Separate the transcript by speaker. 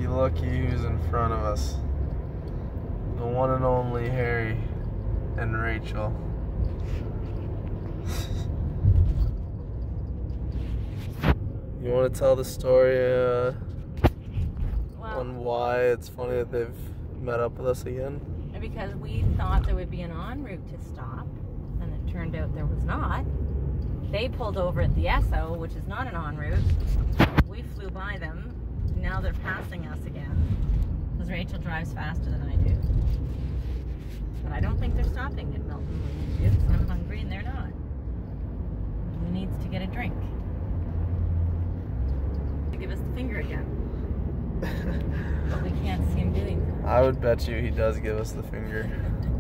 Speaker 1: looky who's in front of us. The one and only Harry and Rachel. You want to tell the story on why it's funny that they've met up with us again?
Speaker 2: Because we thought there would be an en route to stop, and it turned out there was not. They pulled over at the Esso, which is not an en route. We flew by them. Now they're passing us again. Because Rachel drives faster than I do. But I don't think they're stopping at Milton because I'm hungry and they're not. Who needs to get a drink? To give us the finger again. But we can't see him doing that.
Speaker 1: I would bet you he does give us the finger.